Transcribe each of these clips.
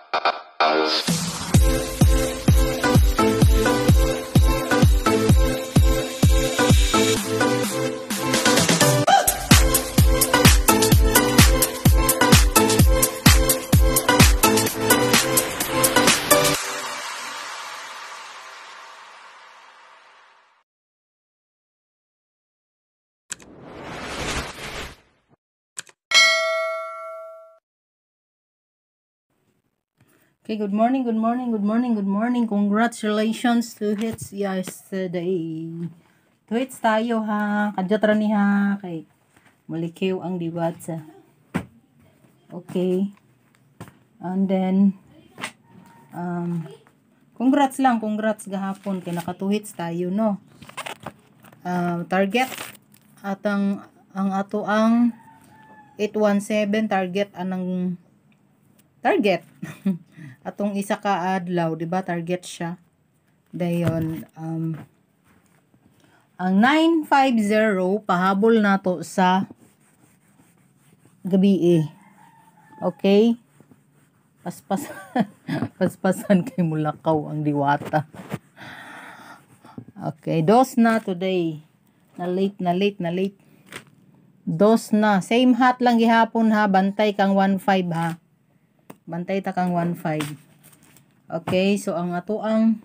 Okay, good morning, good morning, good morning, good morning. Congratulations to hits yesterday. To hits tayo ha. Kadyot rani ha. Kay malikiw ang diwata. Okay. And then, congrats lang. Congrats gahapon. Kay naka 2 hits tayo, no? Target. At ang ato ang 817 target anang target. Atong isa ka adlaw, di ba? Target siya. Dayon, ang 950 pahabol nato sa gabi. Okay? Paspasan kay mulakaw ang diwata. Okay, dos na today. Na late. Dos na. Same hat lang gihapon ha. Bantay kang 1.5 ha. Bantay ta kang 1.5. Okay, so ang ato ang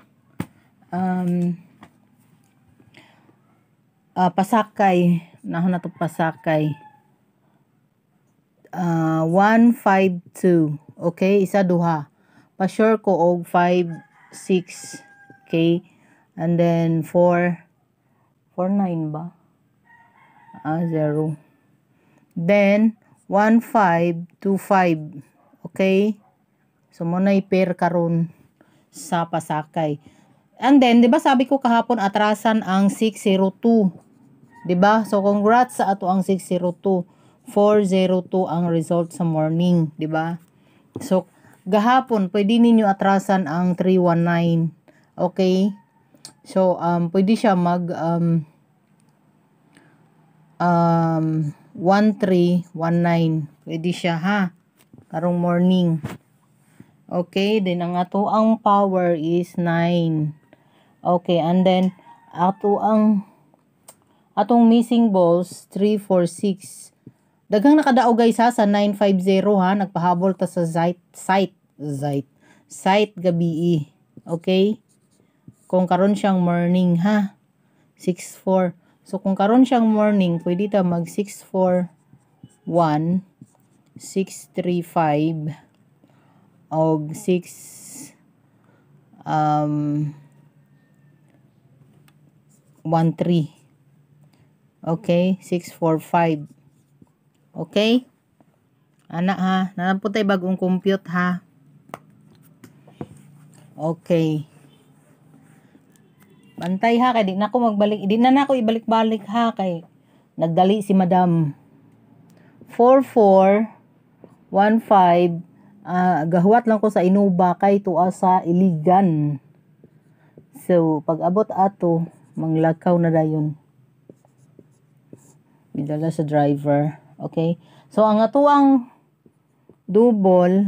pasakay. Nahon na to pasakay. 152. Okay, isa duha. Pa-sure ko og 5, 6. Okay. And then 4, 9 ba? 0. Then 1525. Okay? So muna i-pair karon sa pasakay. And then, 'di ba sabi ko kahapon atrasan ang 602. 'Di ba? So congrats sa ato ang 602. 402 ang result sa morning, 'di ba? So gahapon pwede ninyo atrasan ang 319. Okay? So pwede siya mag 1319. Pwede siya ha. Karong morning. Okay, then ang ato ang power is 9. Okay, and then atong missing balls 3, 4, 6. Daghang nakadao guys ha sa 950 ha. Nagpahabol ta sa site gabi. Okay? Kung karon siyang morning ha. 6-4. So kung karon siyang morning, pwede ta mag 6-4, 1, 6-3-5 og 6 1-3. Okay, 6-4-5. Okay? Ana ha, nanapod tay bagong compute ha. Okay. Bantay ha kay di na ako magbalik, di na ako ibalik-balik ha kay nagdali si Madam. 4415 gahuwat lang ko sa Inuba kay tuwa sa Iligan. So pag abot ato manglakaw na dayon. Bidala sa driver. Okay? So ang ato ang double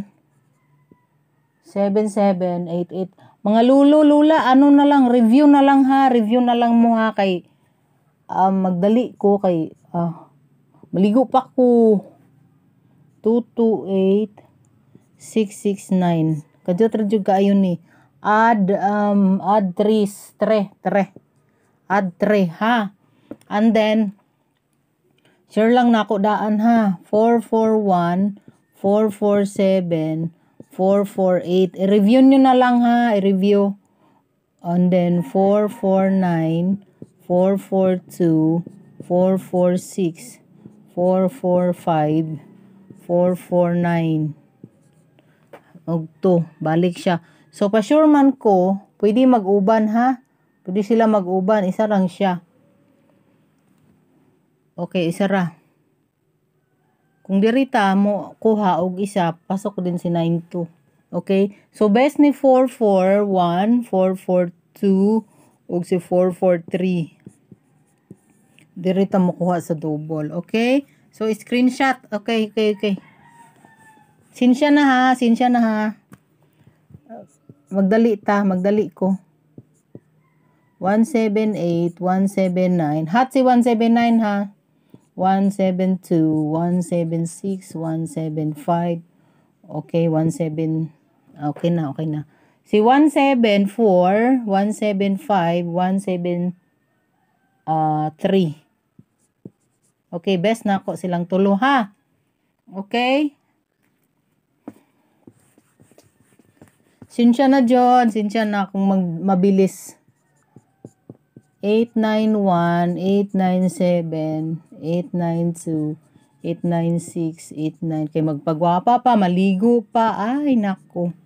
7788. Mga lula, ano na lang, review na lang ha, review na lang mo ha kay magdali ko kay maligo pa ko. 228669. Kadyo radyo kaayo ni. Add 3. Add 3 ha. And then share lang nako daan ha. 441 447 448. I-review nyo na lang ha. I-review. And then 449 442 446 445 449. Og to, balik siya. So pa-sure man ko, pwede mag-uban ha. Pwede sila mag-uban, isa lang siya. Okay, isa ra. Kung dirita mo kuha og isa, pasok din si 92. Okay? So best ni 441, 442 ug si 443. Dirita mo kuha sa double. Okay? So screenshot. Okay. Sinsya na ha. magdali ko. 178, 179. Hot si 179 ha. 172, 176, 175. Okay, 17. Okay na. Si 174, 175, 173. Okay, best na ako silang tulo ha. Okay? Sinsya na John, sinsya na akong mabilis. 891, 897, 892, 896, 89. Kay magpagwapa pa, maligo pa. Ay, nako.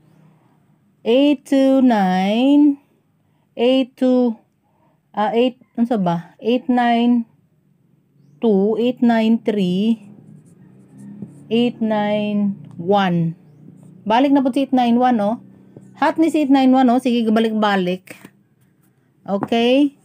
829, 82, 8, ano sa ba? 892, 893, 891. Balik na po si 891, oh. Hot ni si 891, oh. Sige, balik-balik. Okay?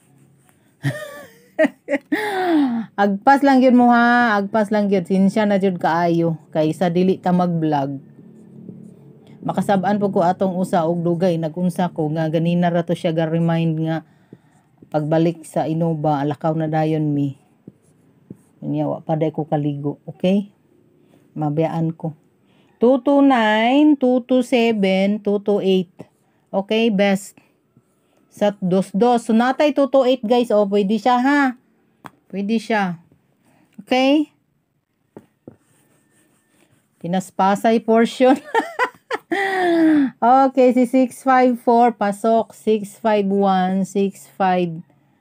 Agpas lang yun mo ha, agpas lang yun. Sinsya na jud kaayo. Kay sa dili ta mag-vlog. Makasabaan po ko atong usa og dugay. Nagunsa ko nga ganina ra to siya ga-remind nga pagbalik sa Innova, alakaw na dayon mi. Unya wa pa day ko kaligo, okay? Mabayaan ko. 229, 227, 228. Okay, best. Sa dos-dos. So, natay 228 guys. O, pwede siya ha. Pwede siya. Okay? Pinaspasay portion. Okay, si 654 pasok. 651, 657,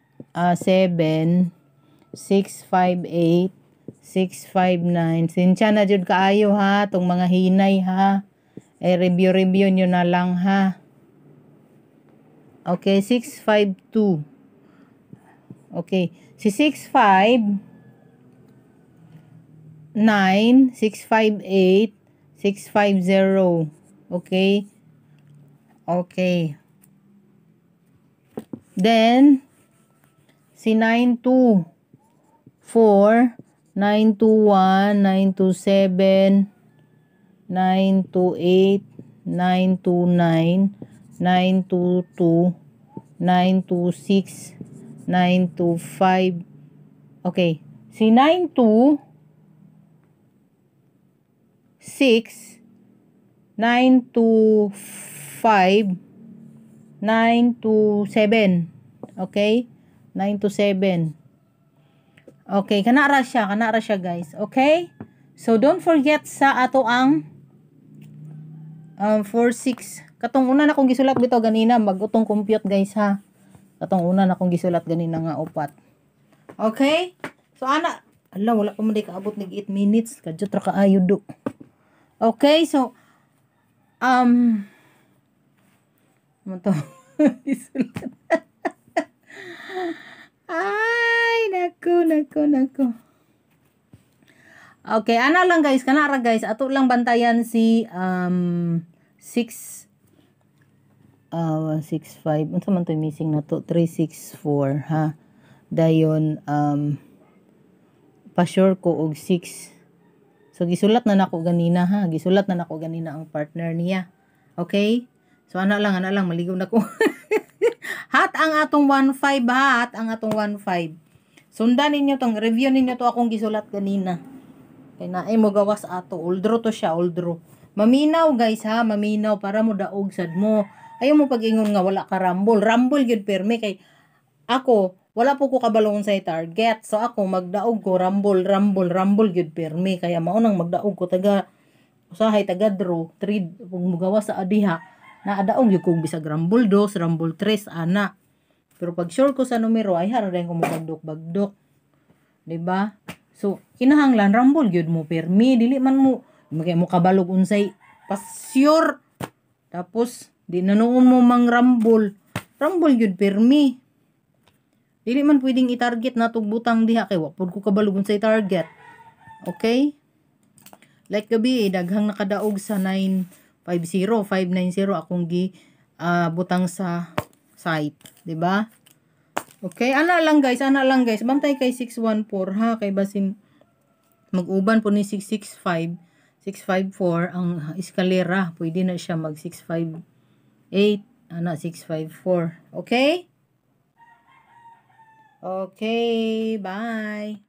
658, 659. Sinsya na jud kaayo ha. Tong mga hinay ha. Review nyo na lang ha. Okay, 652. Okay, si 659, 658, 650. Okay? Okay. Then, si 924, 921, 927, 928, 929, 922, 926, 925. Okay. Si 926, 925, 927. Okay? 927. Okay. Kanara siya guys. Okay? So, don't forget sa ato ang 46. Katong una na akong gisulat bitaw ganina, mag-utong compute guys ha. Katong una na akong gisulat ganina nga upat. Okay? So ana, wala pa man di kaabot nig 8 minutes, kadyo tra kaayo do. Okay, so mo to gisulat. Ay, nako. Okay, ana lang guys, kanara guys, ato lang bantayan si 65. Unsa man to missing na to? 364 ha. Dayon pa-sure ko og 6. So gisulat na nako ganina ha. Gisulat na nako ganina ang partner niya. Okay? So ana lang maligo na ko. Hot ang atong 15 ha. Hot ang atong 15. Sundan ninyo tong review ninyo to akong gisulat ganina. Kay naay mo gawas ato. Oldro to siya, oldro. Maminaw guys ha, maminaw para mo daog sad mo. Ayaw mo pag-ingon nga wala ka rumble. Rumble yun perme kay ako, wala po ko kabalong sa target. So ako magdaog ko rumble yun perme. Kaya maunang magdaog ko taga usahay taga draw, trade kung mugawa sa adiha. Naadaog yun kung bisag rumble 2, rumble 3 ana. Pero pag sure ko sa numero ay hararin ko mo bagdok. 'Di ba? So kinahanglan rumble yun mo perme, dili man mo magay mo kabalog unsay pasyur. Tapos di na noon mo mang rumble yun permi. Dili man pwedeng i-target na tong butang diha kay wa pud ko kabalugon sa target. Okay? Like gabi daghang nakadaog sa 950, 590 akong butang sa site, di ba? Okay, ana lang guys. Bantay kay 614 ha kay basin mag-uban po ni 665, 654 ang eskalera. Pwede na siya mag 655 654. Okay? Okay, bye.